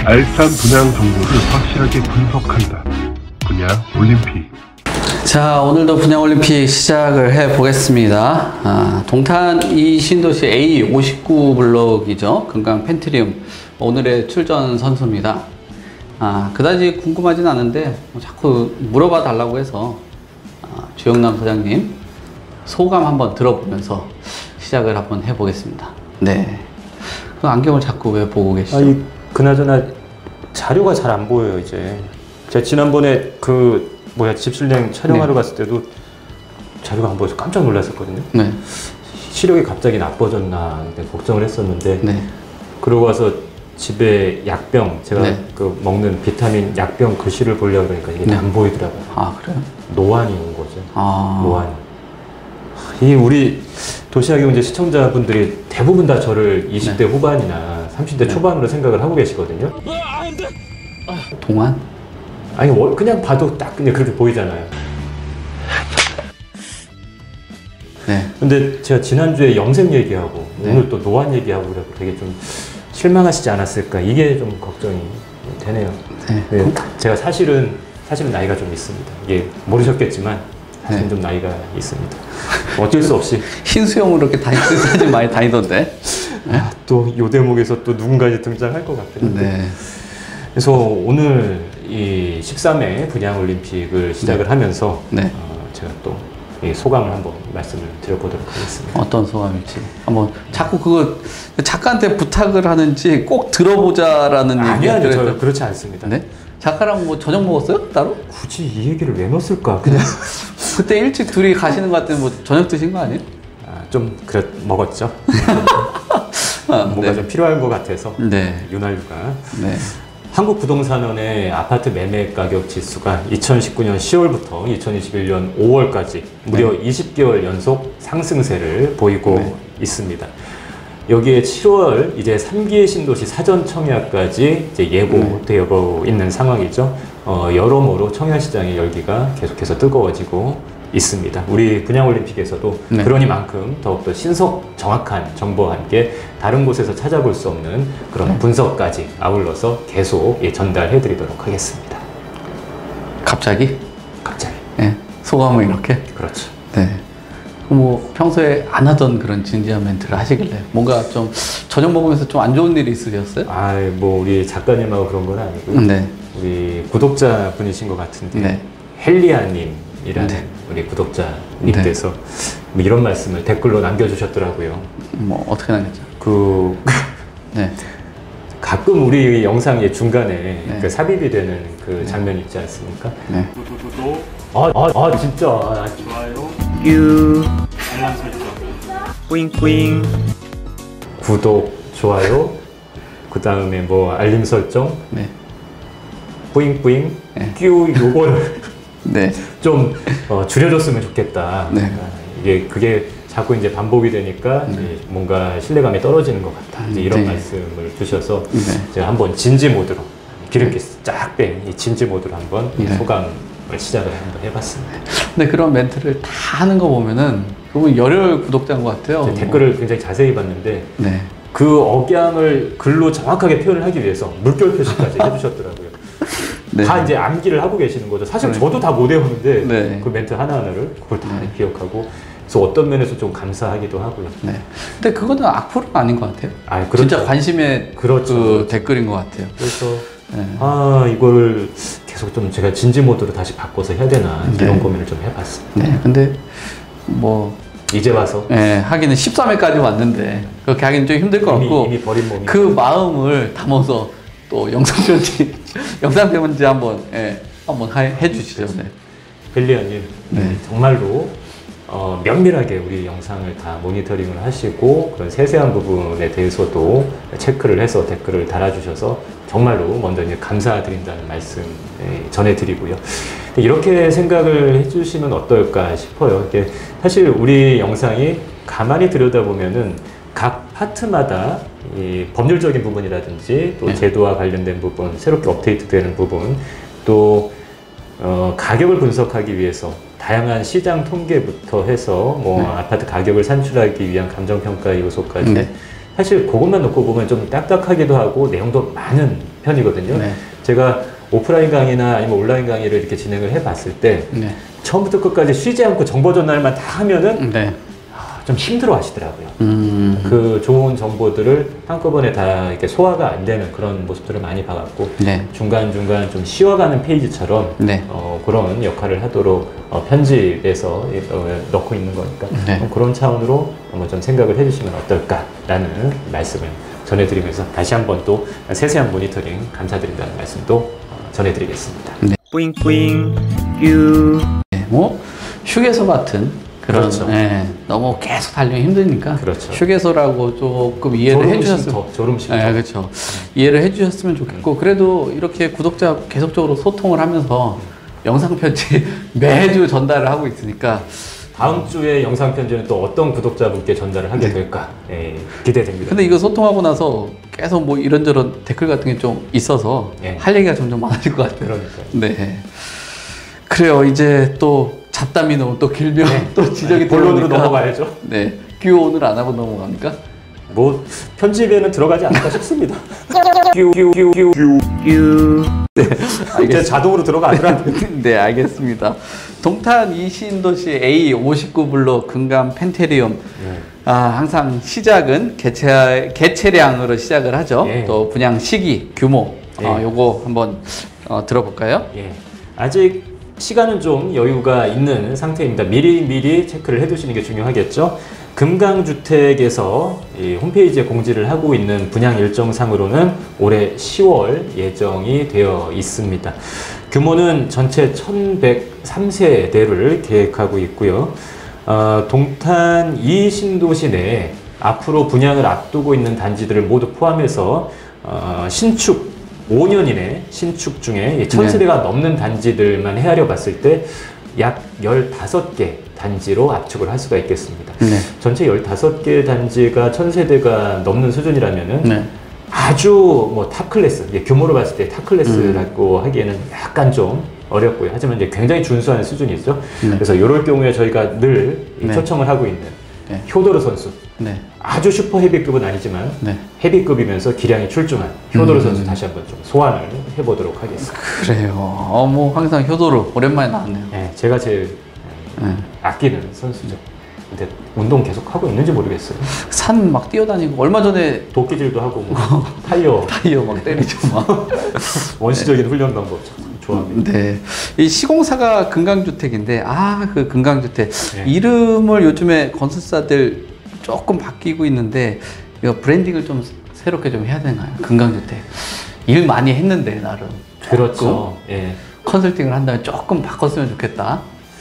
알찬 분양 정보를 확실하게 분석한다. 분양 올림픽. 자, 오늘도 분양 올림픽 시작을 해 보겠습니다. 동탄 이 신도시 A59 블록이죠. 금강 펜트리움 오늘의 출전 선수입니다. 그다지 궁금하진 않은데 자꾸 물어봐 달라고 해서 주영남 사장님 소감 한번 들어보면서 시작을 한번 해 보겠습니다. 네. 그 안경을 자꾸 왜 보고 계시죠? 그나저나 자료가 잘 안 보여요. 이제 제가 지난번에 집실행 촬영하러 갔을 때도 자료가 안 보여서 깜짝 놀랐었거든요. 네. 시력이 갑자기 나빠졌나 걱정을 했었는데, 네. 그러고 와서 집에 약병, 제가 네. 먹는 비타민 약병 글씨를 보려고 그러니까 이게 네. 안 보이더라고요. 아, 그래요? 노안이 온 거죠. 노안. 이 우리 도시락경제 시청자분들이 대부분 다 저를 20대 후반이나 30대 초반으로 생각을 하고 계시거든요. 동안? 아니, 그냥 봐도 딱 그냥 그렇게 보이잖아요. 네. 근데 제가 지난주에 염색 얘기하고 네. 오늘 또 노안 얘기하고 그래서 되게 좀 실망하시지 않았을까, 이게 좀 걱정이 되네요. 네. 제가 사실은 나이가 좀 있습니다. 이게 모르셨겠지만 사실은 네. 좀 나이가 있습니다. 어쩔 수 없이 흰 수염으로 이렇게 사진 많이 다니던데. 또 요 대목에서 또 누군가 이제 등장할 것 같긴 한데. 네. 그래서 오늘 이 13회 분양올림픽을 시작을 하면서 네. 제가 또 이 소감을 한번 말씀을 드려보도록 하겠습니다. 어떤 소감일지 한번 자꾸 그거 작가한테 부탁을 하는지 꼭 들어보자라는 얘기. 아니요, 저 그렇지 않습니다. 네? 작가랑 뭐 저녁 먹었어요? 따로? 굳이 이 얘기를 왜 넣었을까? 그냥 그때 일찍 둘이 가시는 것 같은데 뭐 저녁 드신 거 아니에요? 좀 먹었죠. 뭔가 네. 좀 필요한 것 같아서. 네. 윤활유가. 네. 한국부동산원의 아파트 매매 가격 지수가 2019년 10월부터 2021년 5월까지 무려 20개월 연속 상승세를 보이고 있습니다. 여기에 7월 이제 3기 신도시 사전 청약까지 이제 예고되어 있는 상황이죠. 여러모로 청약 시장의 열기가 계속해서 뜨거워지고 있습니다. 우리 분양올림픽에서도 그러니만큼 더욱더 신속 정확한 정보와 함께 다른 곳에서 찾아볼 수 없는 그런 분석까지 아울러서 계속 전달해 드리도록 하겠습니다. 갑자기? 갑자기. 네. 소감을 이렇게? 그렇죠. 네. 뭐 평소에 안 하던 그런 진지한 멘트를 하시길래 뭔가 좀 저녁 먹으면서 좀 안 좋은 일이 있으셨어요? 뭐 우리 작가님하고 그런 건 아니고요. 네. 우리 구독자 분이신 것 같은데 네. 헬리아님이라는 우리 구독자님께서 뭐 이런 말씀을 댓글로 남겨주셨더라고요. 뭐 어떻게 남겼죠? 네. 가끔 우리 영상의 중간에 그 삽입이 되는 그 장면이 있지 않습니까? 네. 진짜. 좋아요, 알람 설정, 뿌잉뿌잉. 구독, 좋아요, 그 다음에 뭐 알림 설정, 네. 뿌잉뿌잉, 네. 요거를 네. 좀 줄여줬으면 좋겠다. 네. 그게 자꾸 이제 반복이 되니까 이제 뭔가 신뢰감이 떨어지는 것 같다. 이제 이런 말씀을 주셔서 제가 한번 진지 모드로 기름기 쫙 뺀 이 진지 모드로 한번 소감을 시작을 한번 해봤습니다. 근데 그런 멘트를 다 하는 거 보면은 그분 열혈 구독자인 것 같아요. 댓글을 굉장히 자세히 봤는데 네. 그 억양을 글로 정확하게 표현을 하기 위해서 물결 표시까지 해주셨더라고요. 네. 다 이제 암기를 하고 계시는 거죠. 사실 저도 다 못 외우는데 네. 그 멘트 하나하나를 그걸 다 기억하고, 그래서 어떤 면에서 좀 감사하기도 하고요. 네. 근데 그거는 악플은 아닌 것 같아요. 그렇죠. 진짜 관심의 그 댓글인 것 같아요. 그래서 이걸 계속 좀 제가 진지 모드로 다시 바꿔서 해야 되나 이런 고민을 좀 해봤습니다. 네. 근데 뭐 이제 와서 하기는 13회까지 왔는데 그렇게 하기는 좀 힘들 것 같고 이미 버린 몸이 그 마음을 담아서 또 영상 편지 한번 해주시죠. 네. 헬리아님 정말로 면밀하게 우리 영상을 다 모니터링을 하시고 그런 세세한 부분에 대해서도 체크를 해서 댓글을 달아주셔서 정말로 먼저 이제 감사드린다는 말씀 전해드리고요. 이렇게 생각을 해주시면 어떨까 싶어요. 이게 사실 우리 영상이 가만히 들여다보면은 각 파트마다 이 법률적인 부분이라든지 또 제도와 관련된 부분, 새롭게 업데이트되는 부분, 또 가격을 분석하기 위해서 다양한 시장 통계부터 해서 뭐 아파트 가격을 산출하기 위한 감정평가 요소까지 사실 그것만 놓고 보면 좀 딱딱하기도 하고 내용도 많은 편이거든요. 네. 제가 오프라인 강의나 아니면 온라인 강의를 이렇게 진행을 해봤을 때 네. 처음부터 끝까지 쉬지 않고 정보 전달만 다 하면은 네. 좀 힘들어 하시더라고요. 음. 그 좋은 정보들을 한꺼번에 다 이렇게 소화가 안 되는 그런 모습들을 많이 봐갖고 네. 중간중간 좀 쉬어가는 페이지처럼 네. 그런 역할을 하도록 편집해서 넣고 있는 거니까 네. 그런 차원으로 한번 좀 생각을 해주시면 어떨까라는 말씀을 전해드리면서 다시 한번 또 세세한 모니터링 감사드린다는 말씀도 전해드리겠습니다. 뿌잉뿌잉 뀨. 네, 뭐 휴게소 같은 그런 그렇죠. 예, 너무 계속 달리면 힘드니까 그렇죠. 휴게소라고 조금 이해를 해주셨으면 졸음쉼터. 예, 그렇죠. 이해를 해주셨으면 좋겠고 그래도 이렇게 구독자 계속적으로 소통을 하면서 영상 편지 매주 전달을 하고 있으니까 다음 주에 영상 편지는 또 어떤 구독자분께 전달을 하게 될까 기대됩니다. 근데 이거 소통하고 나서 계속 뭐 이런저런 댓글 같은 게 좀 있어서 예. 할 얘기가 점점 많아질 것 같아요. 그러니까요. 네. 그래요. 이제 또 잡담이 너무 또 길면 또 지적이 본론으로 들어오니까. 넘어가야죠. 네. 큐 오늘 안 하고 넘어갑니까? 뭐 편집에는 들어가지 않을까 싶습니다. 뀨. 이제 자동으로 들어가더라고요. 네, 알겠습니다. 동탄 이신도시 A59 블록 금강 펜테리움. 항상 시작은 개체량으로 시작을 하죠. 예. 또 분양 시기, 규모. 예. 요거 한번 들어볼까요? 예. 아직 시간은 좀 여유가 있는 상태입니다. 미리 체크를 해두시는 게 중요하겠죠. 금강주택에서 이 홈페이지에 공지를 하고 있는 분양 일정상으로는 올해 10월 예정이 되어 있습니다. 규모는 전체 1103세대를 계획하고 있고요. 동탄 이 신도시 내에 앞으로 분양을 앞두고 있는 단지들을 모두 포함해서 신축 5년 이내 신축 중에 1000세대가 넘는 단지들만 헤아려 봤을 때 약 15개 단지로 압축을 할 수가 있겠습니다. 네. 전체 15개 단지가 1000세대가 넘는 수준이라면은 네. 아주 뭐 탑클래스, 규모로 봤을 때 탑클래스라고 하기에는 약간 좀 어렵고요. 하지만 이제 굉장히 준수한 수준이죠. 네. 그래서 이럴 경우에 저희가 늘 네. 초청을 하고 있는 네. 효도르 선수. 네. 아주 슈퍼 헤비급은 아니지만 네. 헤비급이면서 기량이 출중한 효도르 선수 다시 한번 좀 소환을 해보도록 하겠습니다. 그래요. 뭐 항상 효도르 오랜만에 나왔네요. 네, 제가 제일 아끼는 선수죠. 근데 운동 계속 하고 있는지 모르겠어요. 산 막 뛰어다니고 얼마 전에 도끼질도 하고 뭐 타이어 타이어 막 때리죠 막. 원시적인 훈련 방법 참 좋아합니다. 네. 이 시공사가 금강주택인데 그 금강주택 네. 이름을 요즘에 건설사들 조금 바뀌고 있는데 이거 브랜딩을 좀 새롭게 좀 해야 되나요? 금강주택 일 많이 했는데 나름 그렇죠. 예. 컨설팅을 한다면 조금 바꿨으면 좋겠다.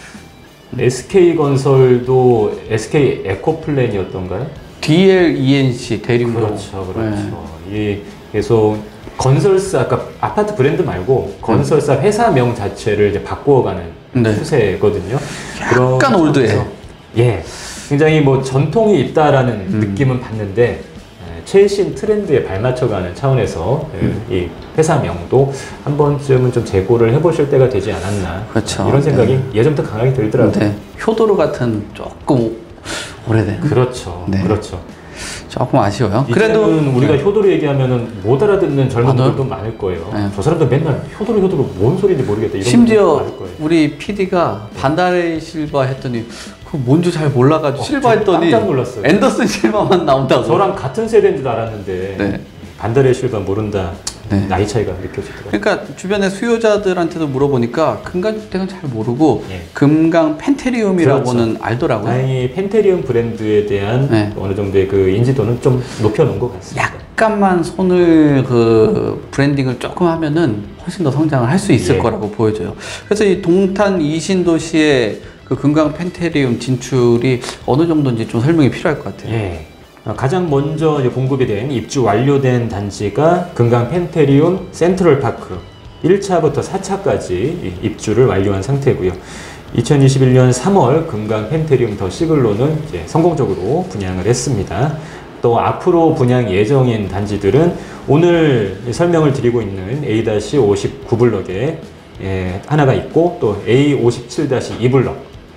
SK건설도 SK 에코플랜이었던가요? DLENC 대림동. 그렇죠, 그렇죠. 이 계속 건설사, 아까 아파트 브랜드 말고 건설사 회사명 자체를 이제 바꾸어가는 네. 추세거든요. 약간 그런 올드해. 차원에서, 예, 굉장히 뭐 전통이 있다라는 느낌은 받는데 최신 트렌드에 발맞춰가는 차원에서 이 회사명도 한 번쯤은 좀 재고를 해보실 때가 되지 않았나. 그렇죠. 이런 생각이 예전부터 강하게 들더라고요. 네. 효도르 같은 조금 오래된. 그렇죠, 네. 그렇죠. 조금 아쉬워요. 그래도 우리가 네. 효도르 얘기하면은 못 알아듣는 젊은 맞아요. 분들도 많을 거예요. 네. 저 사람들 맨날 효도르 뭔 소리인지 모르겠다. 이런 심지어 분들 많을 거예요. 우리 PD가 반다레 실바 했더니 그 뭔지 잘 몰라가지고 실바 저 했더니 깜짝 놀랐어요. 앤더슨 실바만 나온다고. 저랑 같은 세대인 줄 알았는데 네. 반다레 실바 모른다. 네. 나이 차이가 느껴지더라고요. 그러니까 주변에 수요자들한테도 물어보니까 금강주택은 잘 모르고 예. 금강 펜테리움이라고는 그렇죠. 알더라고요. 다행히 펜테리움 브랜드에 대한 네. 어느 정도의 그 인지도는 좀 높여놓은 것 같습니다. 약간만 손을 그 브랜딩을 조금 하면은 훨씬 더 성장을 할 수 있을 예. 거라고 보여져요. 그래서 이 동탄 이신도시의 그 금강 펜테리움 진출이 어느 정도인지 좀 설명이 필요할 것 같아요. 예. 가장 먼저 이제 공급이 된 입주 완료된 단지가 금강 펜테리움 센트럴파크 1차부터 4차까지 입주를 완료한 상태고요. 2021년 3월 금강 펜테리움 더 시글로는 이제 성공적으로 분양을 했습니다. 또 앞으로 분양 예정인 단지들은 오늘 설명을 드리고 있는 A-59블럭에 하나가 있고 또 A57-2블럭 또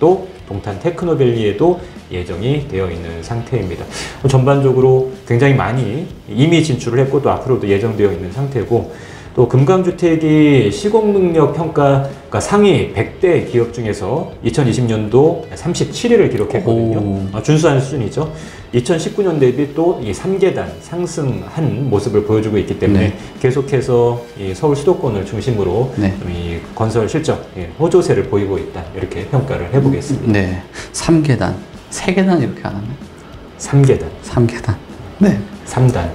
동탄 테크노밸리에도 예정이 되어 있는 상태입니다. 전반적으로 굉장히 많이 이미 진출을 했고 또 앞으로도 예정되어 있는 상태고, 또 금강주택이 시공능력 평가가 상위 100대 기업 중에서 2020년도 37위를 기록했거든요. 준수한 수준이죠. 2019년 대비 또 이 3계단 상승한 모습을 보여주고 있기 때문에 네. 계속해서 이 서울 수도권을 중심으로 네. 이 건설 실적 호조세를 보이고 있다, 이렇게 평가를 해보겠습니다. 네. 3계단. 3계단 이렇게 안 하네. 3계단, 3계단. 네. 3단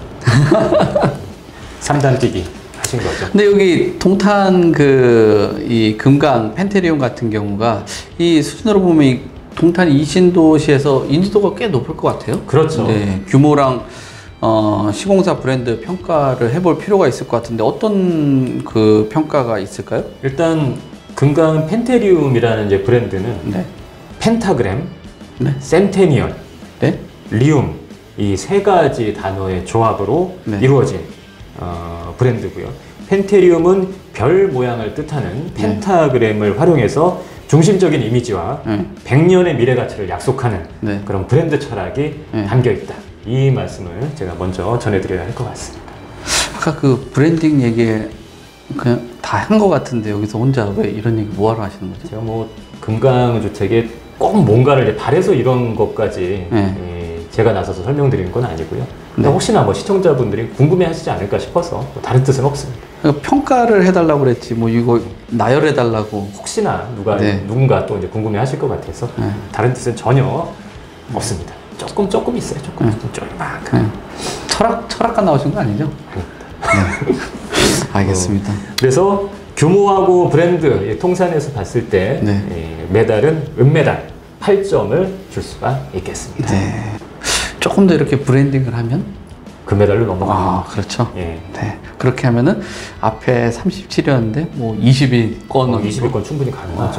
3단 뛰기 하신 거죠. 근데 여기 동탄 이 금강 펜테리움 같은 경우가 이 수준으로 보면 이 동탄 이신도시에서 인지도가 꽤 높을 것 같아요. 그렇죠. 네, 규모랑 시공사 브랜드 평가를 해볼 필요가 있을 것 같은데 어떤 그 평가가 있을까요? 일단 금강 펜테리움이라는 이제 브랜드는 네, 펜타그램, 네, 센테니언, 네, 리움, 이 세 가지 단어의 조합으로 네. 이루어진 브랜드고요. 펜테리움은 별 모양을 뜻하는 펜타그램을 활용해서 중심적인 이미지와 네. 100년의 미래 가치를 약속하는 네. 그런 브랜드 철학이 네. 담겨 있다. 이 말씀을 제가 먼저 전해드려야 할 것 같습니다. 아까 그 브랜딩 얘기 그냥 다 한 것 같은데 여기서 혼자 왜 이런 얘기 뭐하러 하시는 거죠? 제가 뭐 금강주택에 꼭 뭔가를 이제 바래서 이런 것까지 네. 제가 나서서 설명드리는 건 아니고요. 근데 네. 혹시나 뭐 시청자분들이 궁금해하시지 않을까 싶어서 뭐 다른 뜻은 없습니다. 그러니까 평가를 해달라고 그랬지 뭐 이거 나열해달라고. 혹시나 네. 누군가 또 이제 궁금해하실 것 같아서 네. 다른 뜻은 전혀 없습니다. 조금 있어요. 조금 네. 조금만큼. 네. 철학과 나오신 거 아니죠? 네. 알겠습니다. 그래서 규모하고 브랜드 통산에서 봤을 때 네. 메달은 은메달 8점을 줄 수가 있겠습니다. 네. 조금 더 이렇게 브랜딩을 하면 금메달로 넘어갑니다. 그렇죠. 예. 네. 그렇게 하면은 앞에 37이었는데 뭐 20위권 20위권 충분히 가능하죠.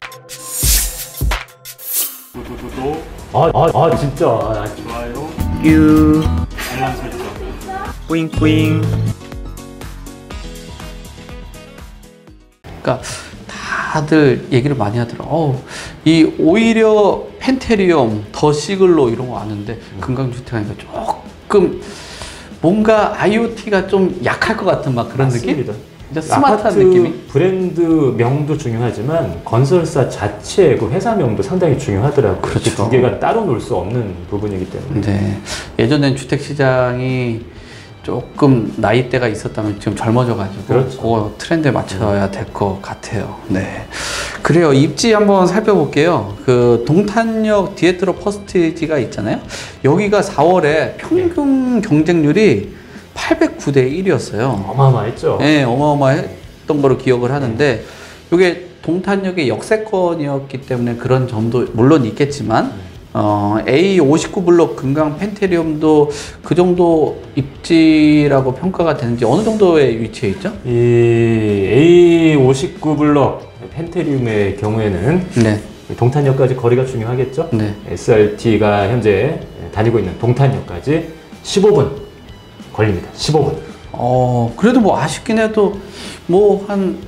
진짜. 뀨 뿌잉뿌잉. 그러니까 다들 얘기를 많이 하더라고. 이 오히려 펜테리움, 더 시글로 이런 거 아는데 금강주택 하니까 조금 뭔가 IoT가 좀 약할 것 같은 막 그런 맞습니다. 느낌? 진짜 스마트한 아파트 느낌이? 브랜드 명도 중요하지만 건설사 자체 그 회사 명도 상당히 중요하더라고요. 그렇죠. 두 개가 따로 놀 수 없는 부분이기 때문에. 네. 예전엔 주택시장이 조금 나이대가 있었다면 지금 젊어져가지고 그렇죠. 그거 트렌드에 맞춰야 될 것 같아요. 네. 그래요. 입지 한번 살펴볼게요. 그 동탄역 디에트로 퍼스티지가 있잖아요. 여기가 4월에 평균 경쟁률이 809대 1이었어요. 어마어마했죠. 네, 어마어마했던 거로 기억을 하는데 이게 동탄역의 역세권이었기 때문에 그런 점도 물론 있겠지만 A59 블록 금강 펜테리움도 그 정도 입지라고 평가가 되는지 어느 정도의 위치에 있죠? 이 A59 블럭 펜테리움의 경우에는 네. 동탄역까지 거리가 중요하겠죠. 네. SRT가 현재 다니고 있는 동탄역까지 15분 걸립니다. 15분. 그래도 뭐 아쉽긴 해도 뭐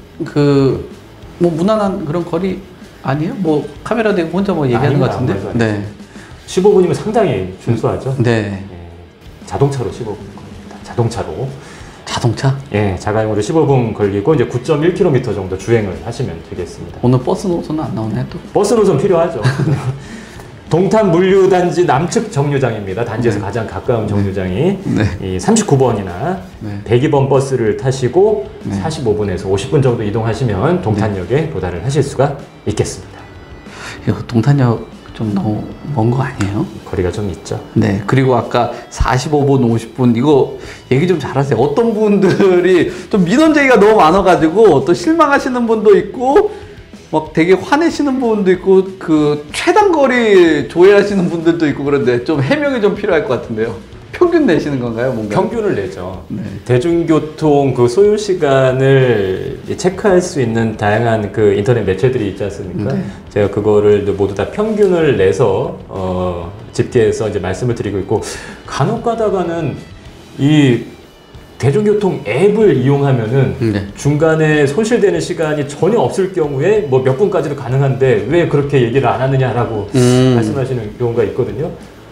뭐 무난한 그런 거리 아니에요? 뭐 카메라 대고 혼자 뭐 얘기하는 것 같은데? 네. 15분이면 상당히 준수하죠. 네. 자동차로 15분 걸립니다. 자동차로. 자동차? 예, 자가용으로 15분 걸리고 이제 9.1km 정도 주행을 하시면 되겠습니다. 오늘 버스 노선은 안 나오네 또? 버스 노선 필요하죠. 동탄 물류단지 남측 정류장입니다. 단지에서 가장 가까운 정류장이 네. 이 39번이나 네. 102번 버스를 타시고 네. 45분에서 50분 정도 이동하시면 동탄역에 도달을 하실 수가 있겠습니다. 이거 동탄역 좀 너무 먼 거 아니에요? 거리가 좀 있죠. 네. 그리고 아까 45분, 50분 이거 얘기 좀 잘하세요. 어떤 분들이 좀 민원 제기가 너무 많아가지고 또 실망하시는 분도 있고 막 되게 화내시는 분도 있고 그 최단거리 조회하시는 분들도 있고 그런데 좀 해명이 좀 필요할 것 같은데요. 평균 내시는 건가요, 뭔가? 평균을 내죠. 네. 대중교통 그 소요 시간을 체크할 수 있는 다양한 그 인터넷 매체들이 있지 않습니까? 네. 제가 그거를 모두 다 평균을 내서 집계해서 이제 말씀을 드리고 있고 간혹 가다가는 이 대중교통 앱을 이용하면은 네. 중간에 손실되는 시간이 전혀 없을 경우에 뭐 몇 분까지도 가능한데 왜 그렇게 얘기를 안 하느냐라고 말씀하시는 경우가 있거든요.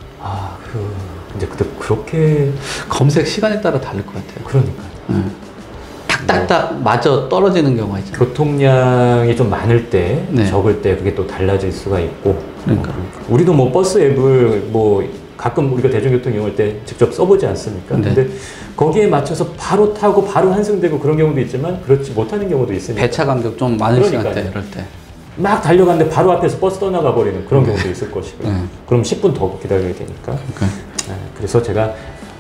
이제 그렇게 검색 시간에 따라 다를 것 같아요. 그러니까 딱딱딱 맞아 떨어지는 경우가 있죠. 교통량이 좀 많을 때, 네. 적을 때 그게 또 달라질 수가 있고. 그러니까. 우리도 뭐 버스 앱을 뭐 가끔 우리가 대중교통 이용할 때 직접 써보지 않습니까? 네. 근데 거기에 맞춰서 바로 타고 바로 환승되고 그런 경우도 있지만 그렇지 못하는 경우도 있으니까. 배차 간격 좀 많은 그러니까요. 시간대 이럴 때. 막 달려갔는데 바로 앞에서 버스 떠나가 버리는 그런 경우도 있을 것이고. 네. 그럼 10분 더 기다려야 되니까. 그러니까. 그래서 제가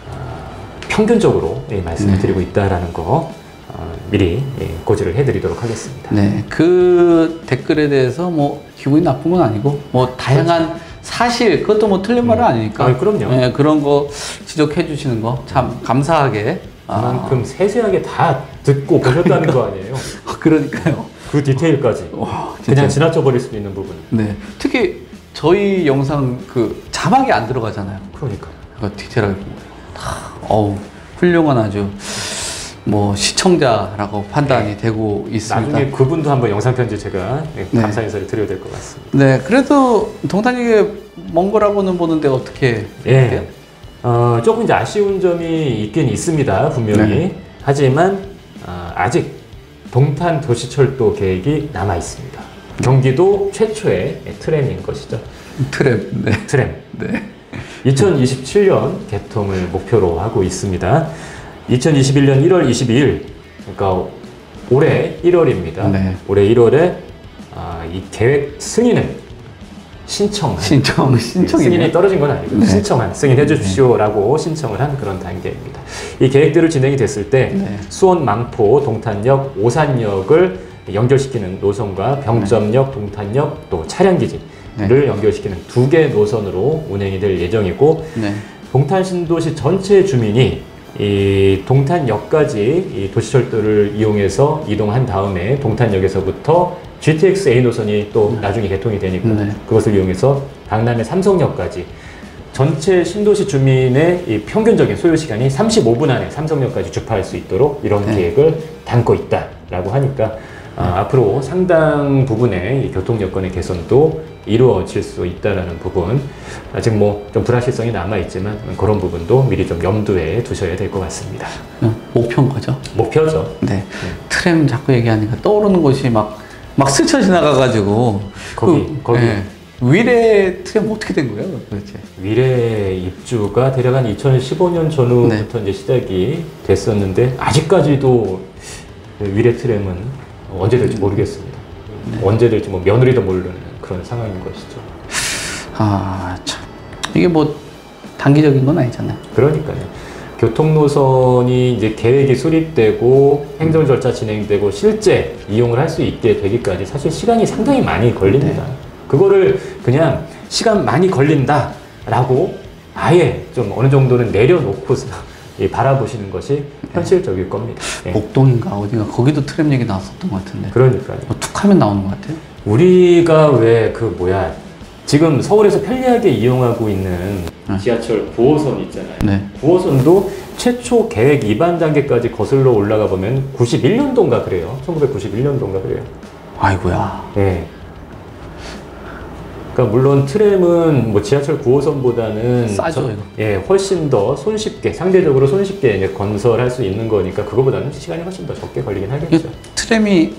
평균적으로 말씀을 드리고 있다라는 거 미리 고지를 해드리도록 하겠습니다. 네, 그 댓글에 대해서 뭐 기분이 나쁜 건 아니고 뭐 다양한 사실 그것도 뭐 틀린 말은 아니니까. 그럼요. 네, 그런 거 지적해 주시는 거 참 감사하게. 그만큼 세세하게 다 듣고 보셨다는 거 아니에요? 그러니까요. 그 디테일까지. 와, 진짜. 그냥 지나쳐 버릴 수도 있는 부분. 네, 특히 저희 영상 그 자막이 안 들어가잖아요. 그러니까. 그거 디테일하게 본 거예요. 어우, 훌륭한 아주 뭐 시청자라고 판단이 되고 있습니다. 나중에 그분도 한번 영상 편지 제가 네. 감사 인사를 드려야 될 것 같습니다. 네, 그래도 동탄이게 먼 거라고는 보는데 어떻게 예. 조금 이제 아쉬운 점이 있긴 있습니다. 분명히. 네. 하지만 아직 동탄 도시철도 계획이 남아 있습니다. 경기도 최초의 트램인 것이죠. 트램? 네. 트램. 네. 2027년 개통을 목표로 하고 있습니다. 2021년 1월 22일, 그러니까 올해 1월입니다. 네. 올해 1월에 이 계획 승인을 신청이네요. 승인이 떨어진 건 아니고 네. 승인해 주십시오라고 신청을 한 그런 단계입니다. 이 계획대로 진행이 됐을 때 네. 수원 망포 동탄역 오산역을 연결시키는 노선과 병점역 동탄역 또 차량기지를 네. 연결시키는 두 개 노선으로 운행이 될 예정이고 네. 동탄 신도시 전체 주민이 이 동탄역까지 이 도시철도를 이용해서 이동한 다음에 동탄역에서부터 GTX A 노선이 또 나중에 개통이 되니까 네. 그것을 이용해서 강남의 삼성역까지 전체 신도시 주민의 이 평균적인 소요 시간이 35분 안에 삼성역까지 주파할 수 있도록 이런 네. 계획을 담고 있다라고 하니까 앞으로 상당 부분의 이 교통 여건의 개선도 이루어질 수 있다라는 부분, 아직 뭐 좀 불확실성이 남아 있지만 그런 부분도 미리 좀 염두에 두셔야 될 것 같습니다. 목표인 거죠? 목표죠. 네. 트램 자꾸 얘기하니까 떠오르는 곳이 막 스쳐 지나가가지고 거기. 네. 위례 트램 어떻게 된 거예요, 도대체? 위례 입주가 대략 한 2015년 전후부터 이제 시작이 됐었는데 아직까지도 위례 트램은 언제 될지 모르겠습니다. 언제 될지 뭐 며느리도 모르는 그런 상황인 것이죠. 참 이게 뭐 단기적인 건 아니잖아요. 그러니까요. 교통 노선이 이제 계획이 수립되고 행정 절차 진행되고 실제 이용을 할 수 있게 되기까지 사실 시간이 상당히 많이 걸립니다. 그거를 그냥 시간 많이 걸린다라고 아예 좀 어느 정도는 내려놓고서 바라보시는 것이 현실적일 겁니다. 예. 목동인가 어디가 거기도 트램 얘기 나왔었던 것 같은데. 그러니까요. 뭐 툭하면 나오는 것 같아요. 우리가 왜 지금 서울에서 편리하게 이용하고 있는 지하철 9호선 있잖아요. 네. 9호선도 최초 계획 위반 단계까지 거슬러 올라가 보면 91년도인가 그래요. 1991년도인가 그래요. 아이고야. 예. 그러니까 물론 트램은 뭐 지하철 9호선보다는 싸죠, 이거. 훨씬 더 상대적으로 손쉽게 이제 건설할 수 있는 거니까 그거보다는 시간이 훨씬 더 적게 걸리긴 하겠죠. 트램이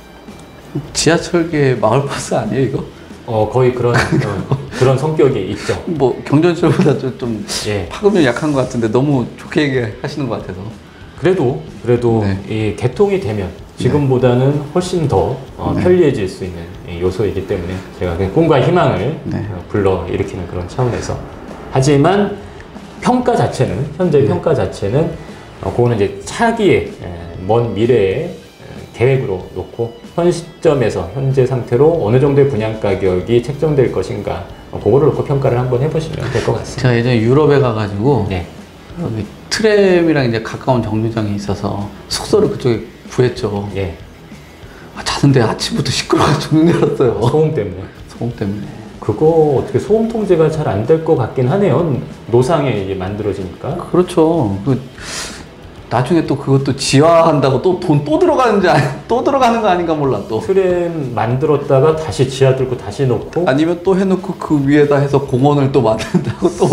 지하철계 마을버스 아니에요, 이거? 거의 그런 성격이 있죠. 뭐 경전철보다 좀 예. 파급력이 약한 것 같은데 너무 좋게 얘기하시는 것 같아서. 그래도 네. 이 개통이 되면 지금보다는 훨씬 더 편리해질 수 있는 요소이기 때문에 제가 그냥 꿈과 희망을 불러일으키는 그런 차원에서. 하지만 평가 자체는 현재 평가 자체는 그거는 이제 차기의 먼 미래의 계획으로 놓고 현 시점에서 현재 상태로 어느 정도의 분양 가격이 책정될 것인가 그거를 놓고 평가를 한번 해보시면 될 것 같습니다. 제가 예전에 유럽에 가가지고 네. 여기 트램이랑 이제 가까운 정류장이 있어서 숙소를 그쪽에 구했죠. 예. 자는데 아침부터 시끄러워서 죽는 줄 알았어요. 소음 때문에. 소음 때문에. 그거 어떻게 소음 통제가 잘 안 될 것 같긴 하네요. 노상에 이게 만들어지니까. 그렇죠. 나중에 또 그것도 지화한다고 또 돈 또 들어가는지 또 들어가는 거 아닌가 몰라 또. 트램 만들었다가 다시 지하 뚫고 다시 놓고 아니면 또 해놓고 그 위에다 해서 공원을 또 만든다고 또.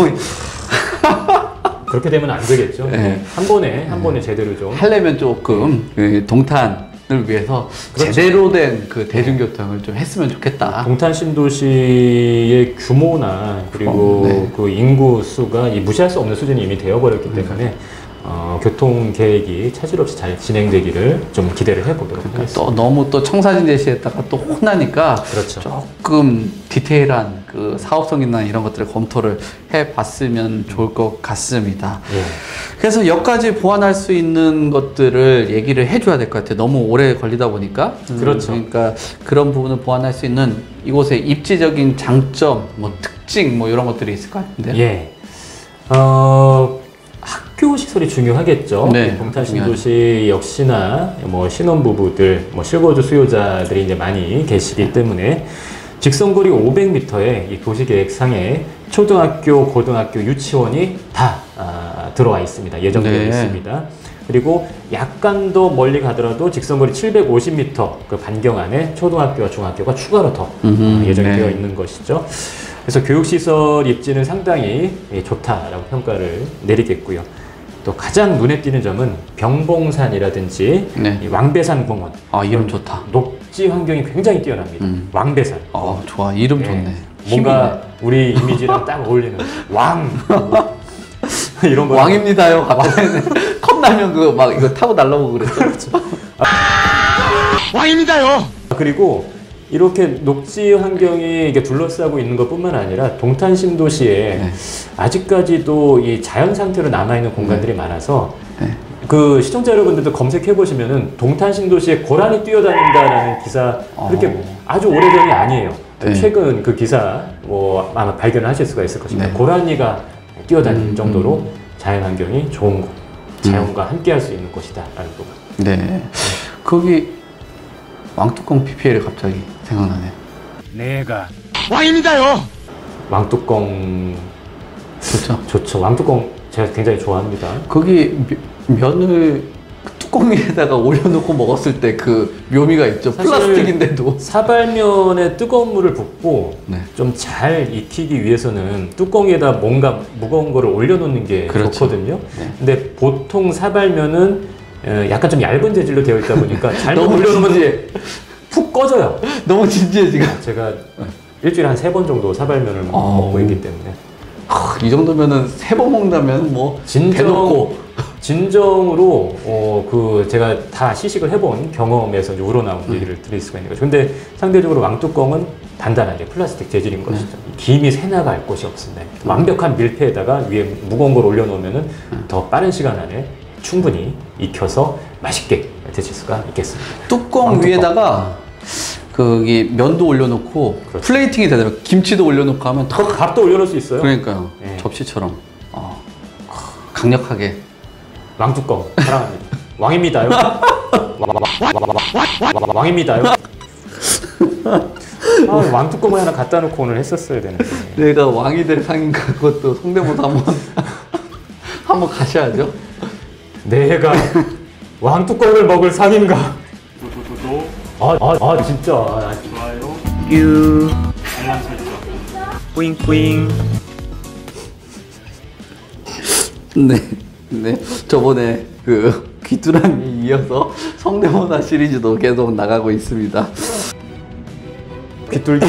그렇게 되면 안 되겠죠. 네. 한 번에 제대로 좀. 하려면 조금 그 동탄을 위해서 그렇죠. 제대로 된 그 대중교통을 좀 했으면 좋겠다. 동탄 신도시의 규모나 그리고 네. 그 인구 수가 무시할 수 없는 수준이 이미 되어버렸기 때문에 교통 계획이 차질 없이 잘 진행되기를 좀 기대를 해보도록 하겠습니다. 또 너무 또 청사진 제시했다가 또 혼나니까 그렇죠. 조금 디테일한 그 사업성이나 이런 것들을 검토를 해봤으면 좋을 것 같습니다. 예. 그래서 여기까지 보완할 수 있는 것들을 얘기를 해줘야 될 것 같아요. 너무 오래 걸리다 보니까. 그렇죠. 그러니까 그런 부분을 보완할 수 있는 이곳의 입지적인 장점, 뭐 특징, 뭐 이런 것들이 있을 것 같은데요. 예. 학교 시설이 중요하겠죠. 네, 동탄 신도시 역시나 뭐 신혼부부들, 뭐 실거주 수요자들이 이제 많이 계시기 때문에 직선거리 500m의 이 도시계획상에 초등학교, 고등학교, 유치원이 다 들어와 있습니다. 예정되어 네. 있습니다. 그리고 약간 더 멀리 가더라도 직선거리 750m 그 반경 안에 초등학교와 중학교가 추가로 더 예정되어 네. 있는 것이죠. 그래서 교육시설 입지는 상당히 좋다라고 평가를 내리겠고요. 또 가장 눈에 띄는 점은 병봉산이라든지 네. 이 왕배산 공원. 아, 이름 좋다. 녹지 환경이 굉장히 뛰어납니다. 왕배산. 좋아. 이름 예, 좋네. 뭔가 우리 이미지랑 딱 어울리는 왕. 이런 거. 왕입니다요. 컵라면 그거 막 이거 타고 날라오고 그랬죠. 왕입니다요. 그리고 이렇게 녹지 환경이 이게 둘러싸고 있는 것뿐만 아니라 동탄 신도시에 네. 아직까지도 이 자연 상태로 남아있는 공간들이 많아서 네. 그 시청자 여러분들도 검색해 보시면은 동탄 신도시에 고라니 뛰어다닌다라는 기사 그렇게 아주 오래전이 아니에요. 네. 최근 그 기사 뭐 아마 발견을 하실 수가 있을 것입니다. 네. 고라니가 뛰어다닐 정도로 자연 환경이 좋은 곳, 자연과 함께할 수 있는 곳이다라는 거. 네. 거기 왕뚜껑 PPL이 갑자기 생각나네. 내가 왕입니다요. 왕뚜껑 좋죠. 좋죠. 왕뚜껑 제가 굉장히 좋아합니다. 거기 면을 뚜껑 위에다가 올려놓고 먹었을 때 그 묘미가 있죠. 사실 플라스틱인데도. 사발면에 뜨거운 물을 붓고 네. 좀 잘 익히기 위해서는 뚜껑에다 뭔가 무거운 거를 올려놓는 게 그렇죠. 좋거든요. 네. 근데 보통 사발면은 약간 좀 얇은 재질로 되어 있다 보니까 잘못 너무 올려놓으면 진지해. 푹 꺼져요. 너무 진지해 지금. 제가 일주일에 한 3번 정도 사발면을 먹고 있기 때문에 이 정도면은 3번 먹는다면 뭐 대놓고. 진정으로 그 제가 다 시식을 해본 경험에서 이제 우러나온 얘기를 드릴 수가 있는 거죠. 근데 상대적으로 왕뚜껑은 단단하게 플라스틱 재질인 것이죠. 김이 새나갈 곳이 없습니다. 완벽한 밀폐에다가 위에 무거운 걸 올려놓으면은 더 빠른 시간 안에 충분히 익혀서 맛있게 드실 수가 있겠습니다. 뚜껑 왕뚜껑. 위에다가 거기 면도 올려놓고 그렇죠. 플레이팅이 되더라고요. 김치도 올려놓고 하면 더 밥도 올려놓을 수 있어요. 그러니까요. 네. 접시처럼 강력하게. 왕뚜껑 사랑합니다. 왕입니다요. 왕입니다요. 왕뚜껑을 하나 갖다 놓고 오늘 했었어야 되는데. 내가 왕이 될 상인가 그것도 성대모사 한번 가셔야죠. 내가 왕뚜껑을 먹을 상인가? 진짜. 유. 뿌잉뿌잉. 네. 저번에 그 귀뚜라미 이어서 성대모사 시리즈도 계속 나가고 있습니다. 귀뚤.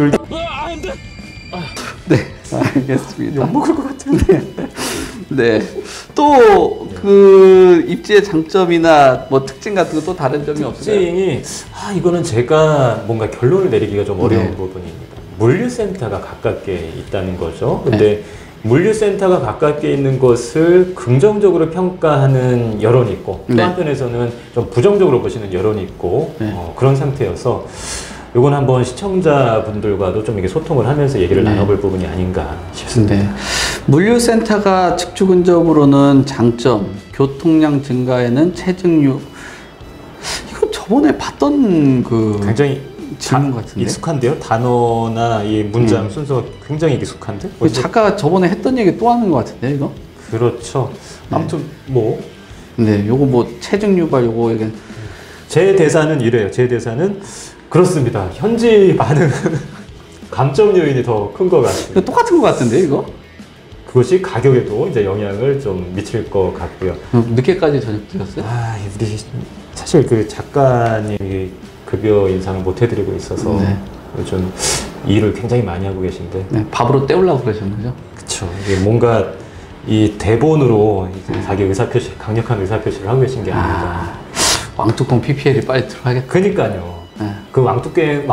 네, 알겠습니다. 욕먹을 것 같은데. 네. 또 그 입지의 장점이나 뭐 특징 같은 거 또 다른 점이 없어요? 특징이 이거는 제가 뭔가 결론을 내리기가 좀 어려운 네. 부분입니다. 물류센터가 가깝게 있다는 거죠. 근데 네. 물류센터가 가깝게 있는 것을 긍정적으로 평가하는 여론이 있고 또 네. 한편에서는 좀 부정적으로 보시는 여론이 있고 네. 그런 상태여서 이건 한번 시청자분들과도 좀 이게 소통을 하면서 얘기를 네. 나눠볼 부분이 아닌가 싶습니다. 네. 물류센터가 직주 근접으로는 장점, 교통량 증가에는 체증률. 이거 저번에 봤던 그 굉장히 질문 같은데. 익숙한데요? 단어나 이 문장 순서가 굉장히 익숙한데? 작가 저번에 했던 얘기 또 하는 것 같은데 이거? 그렇죠. 아무튼 뭐 네, 요거 뭐 체중 유발 요거 이게 제 대사는 이래요. 제 대사는 그렇습니다. 현지 반응은 감점 요인이 더 큰 것 같아요. 이거 똑같은 것 같은데 이거? 그것이 가격에도 이제 영향을 좀 미칠 것 같고요. 늦게까지 저녁 드셨어요? 아, 우리 사실 그 작가님이 급여 인상을 못 해드리고 있어서 네. 좀 일을 굉장히 많이 하고 계신데. 네, 밥으로 때우려고 그러셨는 거죠? 그렇죠. 이게 뭔가 이 대본으로 이제 자기 의사표시, 강력한 의사표시를 하고 계신 게 아닌가. 왕뚜껑 PPL이 빨리 들어가겠다. 그니까요. 네. 그 왕뚜껑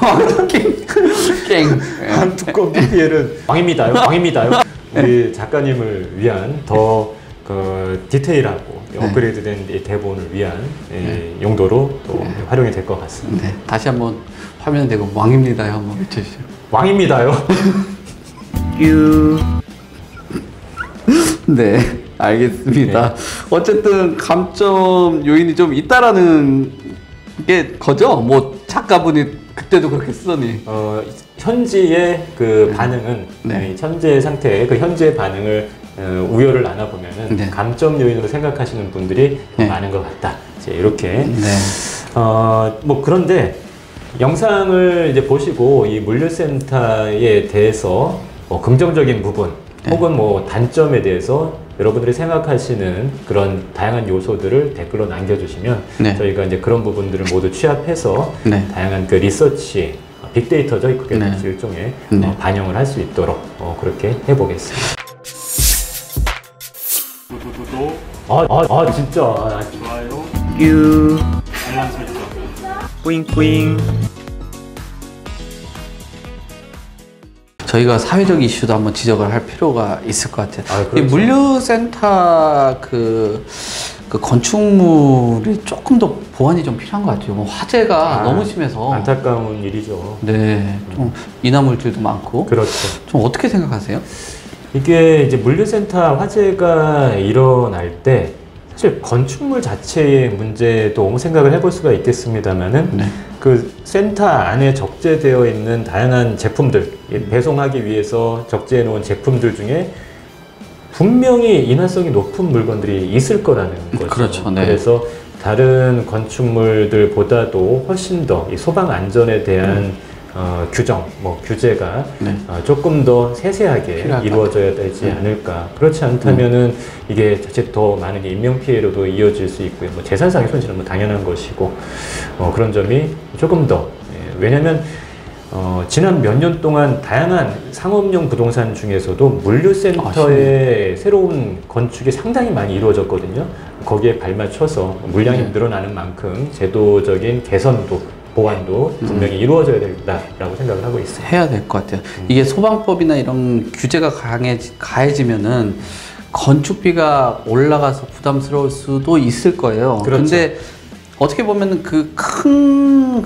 깽. 왕뚜껑 PPL은 왕입니다요. 왕입니다요. 우리 작가님을 위한 더 디테일하고 업그레이드된 이 대본을 위한 용도로 또 활용이 될 것 같습니다. 네, 다시 한번 화면 대고 왕입니다요 한번 외쳐주세요. 왕입니다요. 유. 네, 알겠습니다. 어쨌든 감점 요인이 좀 있다라는 게 거죠? 뭐 작가분이 그때도 그렇게 쓰더니. 현지의 그 반응은 네. 현재 상태의 그 현재 반응을 우열을 나눠 보면은 네. 감점 요인으로 생각하시는 분들이 더 네. 많은 것 같다. 이제 이렇게. 네. 뭐 그런데 영상을 이제 보시고 이 물류센터에 대해서 긍정적인 부분 혹은 뭐 단점에 대해서 여러분들이 생각하시는 그런 다양한 요소들을 댓글로 남겨주시면 네. 저희가 이제 그런 부분들을 모두 취합해서 네. 다양한 그 리서치, 빅데이터죠. 그게 네. 일종의 네. 반영을 할 수 있도록 그렇게 해보겠습니다. 구독, 진짜. 좋아요, 유. 알람 설정. 뿌잉뿌잉. 저희가 사회적 이슈도 한번 지적을 할 필요가 있을 것 같아요. 아, 그렇죠. 이 물류센터 그 건축물이 조금 더 보완이 좀 필요한 것 같아요. 뭐 화재가 너무 심해서. 안타까운 일이죠. 네, 좀 인화물질도 많고. 그렇죠. 좀 어떻게 생각하세요? 이게 이제 물류센터 화재가 일어날 때 사실 건축물 자체의 문제도 생각을 해볼 수가 있겠습니다만은 네. 그 센터 안에 적재되어 있는 다양한 제품들, 배송하기 위해서 적재해 놓은 제품들 중에 분명히 인화성이 높은 물건들이 있을 거라는 거죠. 그렇죠. 네. 그래서 다른 건축물들보다도 훨씬 더 이 소방 안전에 대한 규정, 규제가 네. 조금 더 세세하게 필요할 것 이루어져야 되지 않을까. 그렇지 않다면은 이게 자칫 더 많은 인명 피해로도 이어질 수 있고요. 뭐 재산상의 손실은 뭐 당연한 것이고, 그런 점이 조금 더, 왜냐면 지난 몇 년 동안 다양한 상업용 부동산 중에서도 물류센터의 새로운 건축이 상당히 많이 이루어졌거든요. 거기에 발맞춰서 물량이 늘어나는 만큼 제도적인 개선도 보완도 분명히 이루어져야 된다라고 생각을 하고 있어요. 해야 될 것 같아요. 이게 소방법이나 이런 규제가 가해지면은 건축비가 올라가서 부담스러울 수도 있을 거예요. 그렇죠. 근데 어떻게 보면은 그 큰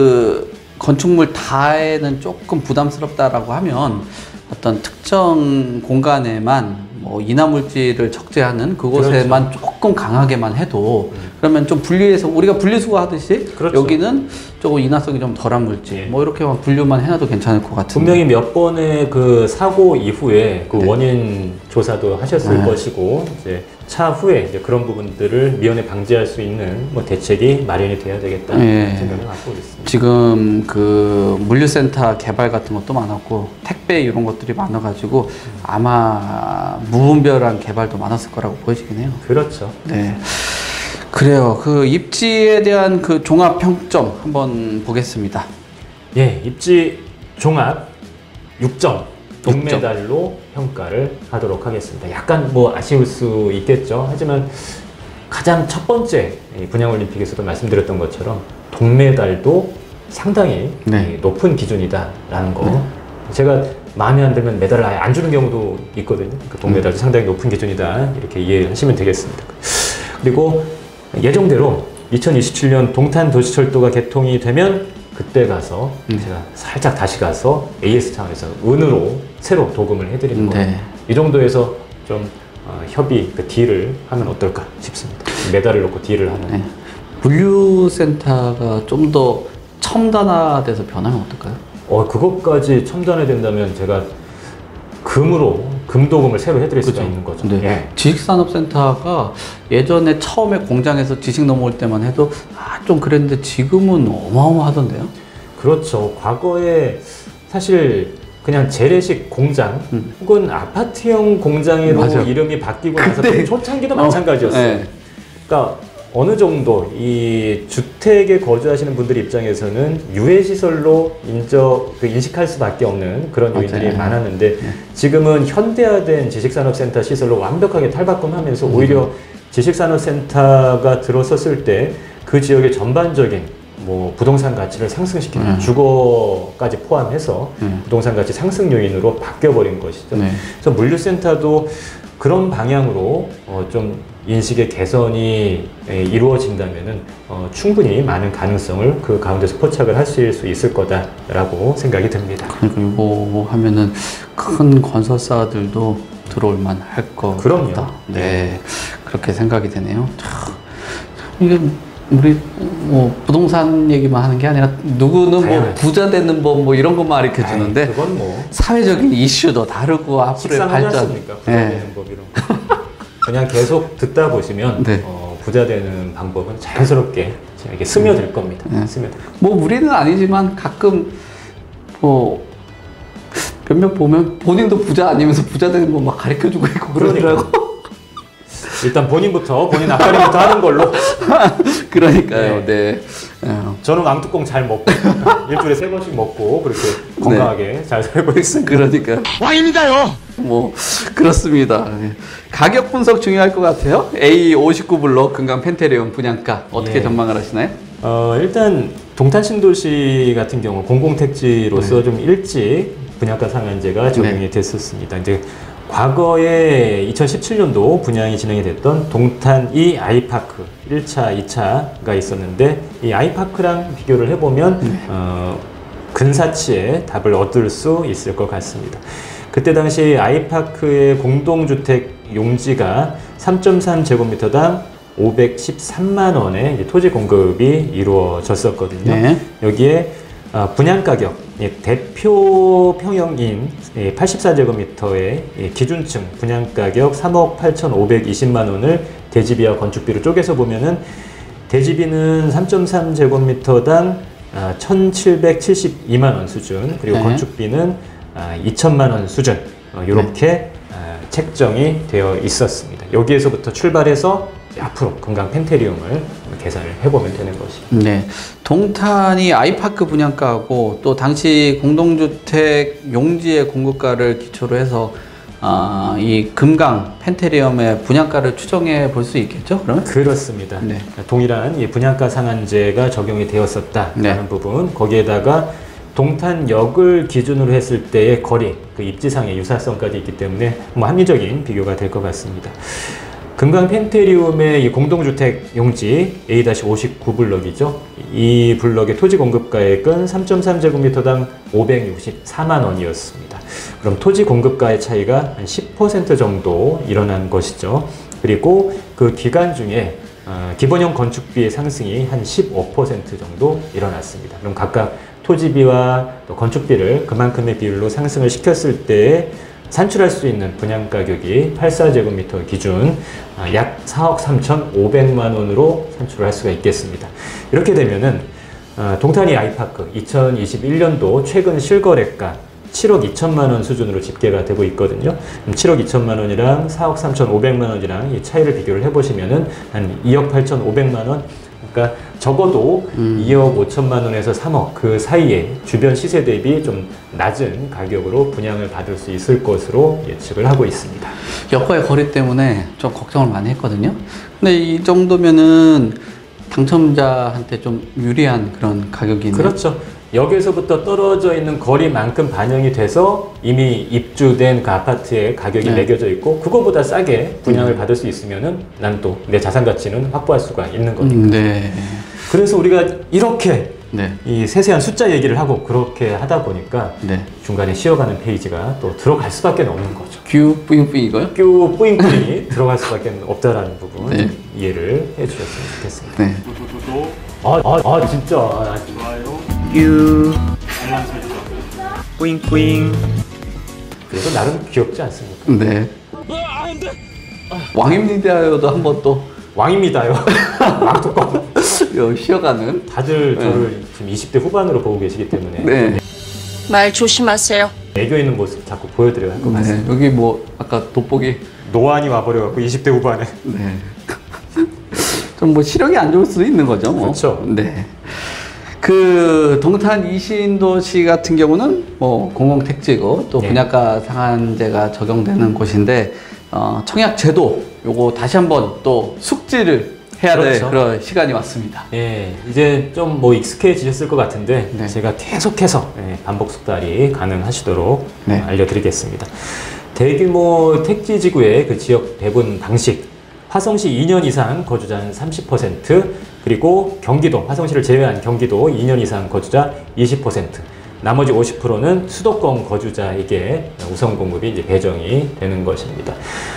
건축물 다에는 조금 부담스럽다라고 하면 어떤 특정 공간에만 뭐 인화물질을 적재하는 그곳에만 조금 강하게만 해도 그러면 좀 분리해서 우리가 분리수거 하듯이 그렇죠. 여기는 조금 인화성이 좀 덜한 물질 뭐 이렇게만 분류만 해놔도 괜찮을 것 같은데 분명히 몇 번의 그 사고 이후에 그 네. 원인 조사도 하셨을 네. 것이고 이제 차후에 이제 그런 부분들을 미연에 방지할 수 있는 뭐 대책이 마련이 돼야 되겠다 네. 생각을 갖고 있습니다. 지금 그 물류센터 개발 같은 것도 많았고 택배 이런 것들이 많아가지고 아마 무분별한 개발도 많았을 거라고 보여지긴 해요. 그렇죠. 네. 그래요. 그 입지에 대한 그 종합 평점 한번 보겠습니다. 예, 입지 종합 6점 동메달로 평가를 하도록 하겠습니다. 약간 뭐 아쉬울 수 있겠죠. 하지만 가장 첫 번째 분양올림픽에서도 말씀드렸던 것처럼 동메달도 상당히 네. 높은 기준이다라는 거. 제가 마음에 안 들면 메달을 아예 안 주는 경우도 있거든요. 그 동메달도 상당히 높은 기준이다 이렇게 이해하시면 되겠습니다. 그리고 예정대로 2027년 동탄도시철도가 개통이 되면 그때 가서 제가 살짝 다시 가서 AS 차원에서 은으로 새로 도금을 해드리는 거예요. 네. 이 정도에서 좀 협의, 그 딜을 하면 어떨까 싶습니다. 메달을 놓고 딜을 하는. 네. 물류센터가 좀 더 첨단화돼서 변하면 어떨까요? 그것까지 첨단화 된다면 제가 금으로 금도금을 새로 해드릴 수가 그죠. 있는 거죠. 네. 예. 지식산업센터가 예전에 처음에 공장에서 지식 넘어올 때만 해도 좀 그랬는데 지금은 어마어마하던데요? 그렇죠. 과거에 사실 그냥 재래식 공장 혹은 아파트형 공장으로 맞아요. 이름이 바뀌고 나서 그때- 초창기도 마찬가지였어요. 네. 그러니까 어느 정도 이 주택에 거주하시는 분들 입장에서는 유해시설로 인식할 수밖에 없는 그런 요인들이 맞아요. 많았는데 지금은 현대화된 지식산업센터 시설로 완벽하게 탈바꿈하면서 오히려 지식산업센터가 들어섰을 때 그 지역의 전반적인 뭐 부동산 가치를 상승시키는 주거까지 포함해서 부동산 가치 상승 요인으로 바뀌어버린 것이죠. 네. 그래서 물류센터도 그런 방향으로 좀 인식의 개선이 이루어진다면은 충분히 많은 가능성을 그 가운데서 포착을 하실 수 있을 거다라고 생각이 듭니다. 그러니까 이거 하면은 큰 건설사들도 들어올 만할 것 그럼요. 같다. 네, 그렇게 생각이 되네요. 참, 이게 우리 뭐 부동산 얘기만 하는 게 아니라 누구는 뭐 다양하죠. 부자 되는 법 뭐 이런 것만 가르쳐 주는데 그건 뭐 사회적인 이슈도 다르고 앞으로의 식상하지 발전. 않습니까? 부자 되는 법 이런 거. 그냥 계속 듣다 보시면 네. 부자 되는 방법은 자연스럽게 이렇게 스며들 겁니다. 스며들. 뭐 무리는 아니지만 가끔 뭐 몇몇 보면 본인도 부자 아니면서 부자 되는 거 막 가르쳐 주고 있고 그러더라고. 일단 본인 앞가림부터 하는 걸로. 그러니까요. 네. 저는 왕뚜껑 잘 먹고 일주일에 3번씩 먹고 그렇게 건강하게 잘 살고 있습니다. 그러니까 왕입니다요. 뭐 그렇습니다. 네. 가격 분석 중요할 것 같아요. A59 블록 금강 펜테리움 분양가 어떻게 예. 전망을 하시나요? 일단 동탄 신도시 같은 경우 공공택지로서 좀 일찍 분양가 상한제가 적용이 됐었습니다. 이제 과거에 2017년도 분양이 진행이 됐던 동탄 2 아이파크 1차, 2차가 있었는데 이 아이파크랑 비교를 해보면 근사치의 답을 얻을 수 있을 것 같습니다. 그때 당시 아이파크의 공동주택 용지가 3.3제곱미터당 513만 원의 토지 공급이 이루어졌었거든요. 네. 여기에 분양가격, 대표 평형인 84제곱미터의 기준층 분양가격 3억 8,520만 원을 대지비와 건축비로 쪼개서 보면은 대지비는 3.3제곱미터당 1,772만 원 수준, 그리고 네. 건축비는 2천만 원 수준, 이렇게 책정이 되어 있었습니다. 여기에서부터 출발해서 앞으로 금강 펜테리움을 계산을 해보면 되는 것이죠. 네. 동탄이 아이파크 분양가고 또 당시 공동주택 용지의 공급가를 기초로 해서 이 금강 펜테리움의 분양가를 추정해 볼 수 있겠죠? 그러면? 그렇습니다. 네. 동일한 이 분양가 상한제가 적용이 되었었다라는 네. 부분, 거기에다가 동탄역을 기준으로 했을 때의 거리, 그 입지상의 유사성까지 있기 때문에 뭐 합리적인 비교가 될 것 같습니다. 금강 펜테리움의 이 공동주택 용지 A-59 블럭이죠. 이 블럭의 토지 공급가액은 3.3제곱미터당 564만 원이었습니다. 그럼 토지 공급가의 차이가 한 10% 정도 일어난 것이죠. 그리고 그 기간 중에 기본형 건축비의 상승이 한 15% 정도 일어났습니다. 그럼 각각 토지비와 또 건축비를 그만큼의 비율로 상승을 시켰을 때 산출할 수 있는 분양가격이 84제곱미터 기준 약 4억 3,500만 원으로 산출을 할 수가 있겠습니다. 이렇게 되면은 동탄이 아이파크 2021년도 최근 실거래가 7억 2천만 원 수준으로 집계가 되고 있거든요. 7억 2천만 원이랑 4억 3,500만 원이랑 이 차이를 비교를 해보시면은 한 2억 8,500만 원, 그러니까 적어도 2억 5천만 원에서 3억 그 사이에 주변 시세 대비 좀 낮은 가격으로 분양을 받을 수 있을 것으로 예측을 하고 있습니다. 역과의 거리 때문에 좀 걱정을 많이 했거든요. 근데 이 정도면은 당첨자한테 좀 유리한 그런 가격이네요. 그렇죠. 역에서부터 떨어져 있는 거리만큼 반영이 돼서 이미 입주된 그 아파트의 가격이 네. 매겨져 있고 그거보다 싸게 분양을 받을 수 있으면은 난 또 내 자산 가치는 확보할 수가 있는 거니까. 네. 그래서 우리가 이렇게 네. 이 세세한 숫자 얘기를 하고 그렇게 하다 보니까 네. 중간에 쉬어가는 페이지가 또 들어갈 수밖에 없는 거죠. 규 뿌잉뿌잉 이거요? 뀨 뿌잉뿌잉이 들어갈 수밖에 없다라는 부분 네. 이해를 해주셨으면 좋겠습니다. 네. 구독, 진짜. 좋아요, 뀨 알람 설정. 뿌잉뿌잉 그래도 나름 귀엽지 않습니까? 네. 왕입니다요도 한번 또 왕입니다요. 왕뚜껑. 쉬어가는. 다들 저를 지금 20대 후반으로 보고 계시기 때문에 네. 말 조심하세요. 애교 있는 모습 자꾸 보여드려야 할 것 같습니다. 네. 여기 뭐 아까 돋보기. 노안이 와버려갖고 20대 후반에. 네. 좀 뭐 시력이 안 좋을 수도 있는 거죠. 뭐. 그렇죠. 네. 그 동탄 이신도시 같은 경우는 뭐 공공택지고 또 네. 분양가 상한제가 적용되는 곳인데 청약 제도 요거 다시 한번 또 숙지를 해야 될 그렇죠. 그런 시간이 왔습니다. 예, 이제 좀 뭐 익숙해지셨을 것 같은데 네. 제가 계속해서 반복 숙달이 가능하시도록 네. 알려드리겠습니다. 대규모 택지지구의 그 지역 배분 방식, 화성시 2년 이상 거주자 30%, 그리고 경기도, 화성시를 제외한 경기도 2년 이상 거주자 20%, 나머지 50%는 수도권 거주자에게 우선 공급이 이제 배정이 되는 것입니다.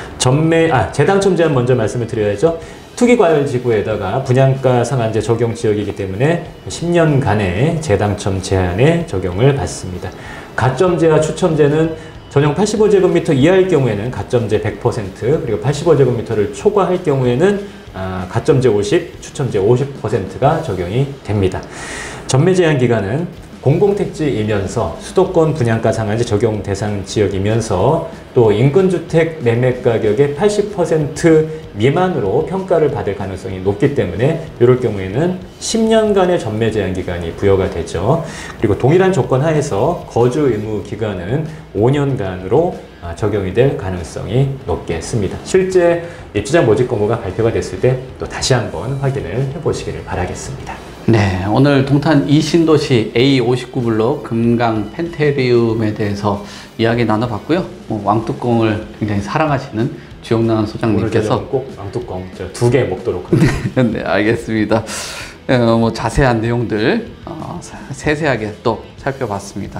재당첨 제한 먼저 말씀을 드려야죠. 투기과열지구에다가 분양가 상한제 적용 지역이기 때문에 10년간의 재당첨 제한에 적용을 받습니다. 가점제와 추첨제는 전용 85제곱미터 이하일 경우에는 가점제 100%, 그리고 85제곱미터를 초과할 경우에는 가점제 50, 추첨제 50%가 적용이 됩니다. 전매 제한 기간은 공공택지이면서 수도권 분양가 상한제 적용 대상 지역이면서 또 인근주택 매매 가격의 80% 미만으로 평가를 받을 가능성이 높기 때문에 이럴 경우에는 10년간의 전매 제한 기간이 부여가 되죠. 그리고 동일한 조건 하에서 거주 의무 기간은 5년간으로 적용이 될 가능성이 높겠습니다. 실제 입주자 모집 공고가 발표가 됐을 때 또 다시 한번 확인을 해보시기를 바라겠습니다. 네, 오늘 동탄 이신도시 A59블록 금강 펜테리움에 대해서 이야기 나눠봤고요. 뭐 왕뚜껑을 굉장히 사랑하시는 주영란 소장님께서 꼭 왕뚜껑 2개 먹도록 하겠습니다. 네, 알겠습니다. 뭐 자세한 내용들 세세하게 또 살펴봤습니다.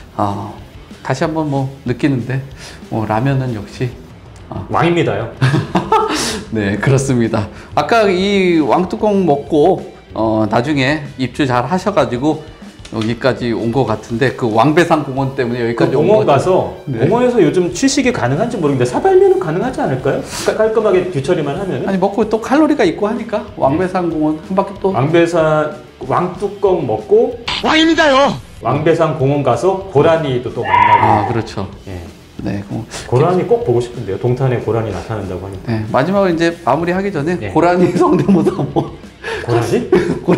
다시 한번 뭐 느끼는데 라면은 역시 왕입니다요. 네, 그렇습니다. 아까 이 왕뚜껑 먹고 나중에 입주 잘 하셔가지고 여기까지 온 것 같은데 그 왕배산 공원 때문에 여기까지 온 것 공원 가서 네. 공원에서 요즘 취식이 가능한지 모르겠는데 사발면은 가능하지 않을까요? 깔끔하게 뒤처리만 하면 아니 먹고 또 칼로리가 있고 하니까 왕배산 공원 한 바퀴 또 왕배산 왕뚜껑 먹고 왕입니다요. 왕배산 공원 가서 고라니도 또 만나고. 그렇죠. 예. 네, 고라니 꼭 보고 싶은데요. 동탄에 고라니 나타난다고 하니까. 네, 마지막으로 이제 마무리하기 전에 네. 고라니 성대모사 뭐 고라니?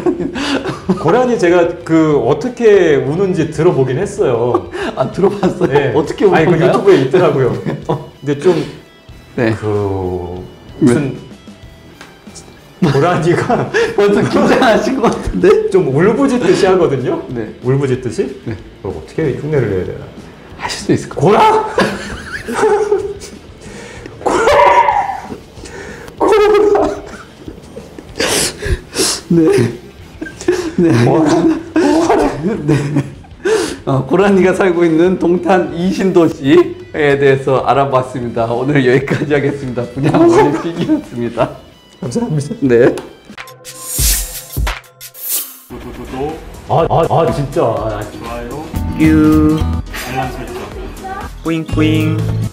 고라니 제가 어떻게 우는지 들어보긴 했어요. 들어봤어요? 네. 어떻게 아니 그 우는가요? 유튜브에 있더라고요. 근데 좀 네. 무슨 고라니가 벌써 긴장하신 것 같은데? 좀 울부짖듯이 하거든요. 네. 울부짖듯이? 네. 그럼 어떻게 흉내를 내야 되나? 하실 수 있을 것 같아요. 고라! 고라! 네. 네. 네. 고라니가 살고 있는 동탄 이신도시에 대해서 알아봤습니다. 오늘 여기까지 하겠습니다. 분양 올림픽이었습니다. 감사합니다. 네. 진짜. 좋아요. 유 알람 설정. 뿌잉뿌잉.